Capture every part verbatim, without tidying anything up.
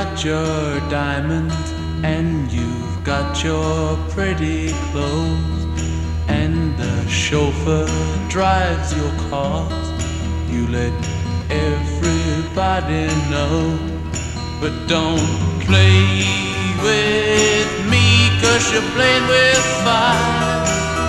got your diamonds and you've got your pretty clothes, and the chauffeur drives your cars. You let everybody know, but don't play with me, 'cause you're playing with fire.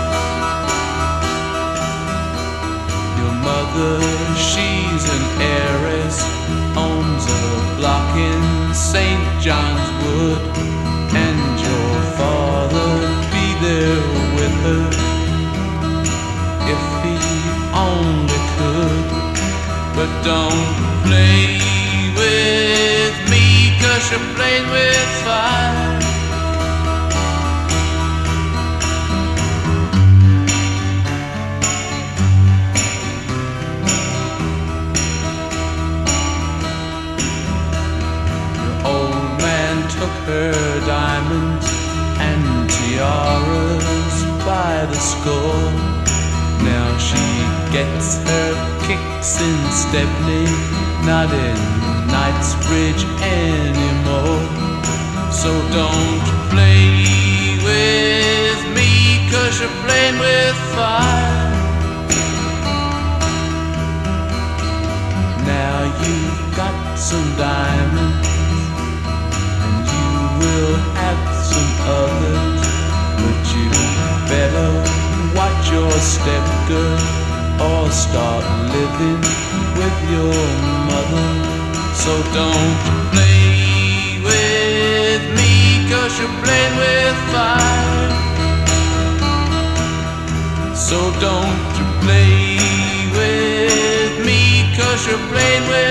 Your mother, she's an heiress, owns a block in Saint John's Wood, and your father'd be there with her if he only could. But don't play with me, 'cause you're playing with fire. Took her diamonds and tiaras by the score. Now she gets her kicks in Stepney, not in Knightsbridge anymore. So don't play with me, 'cause you're playing with fire. Now you've got some diamonds, we'll have some others, but you better watch your step, girl, or start living with your mother. So don't play with me, 'cause you're playing with fire. So don't play with me, 'cause you're playing with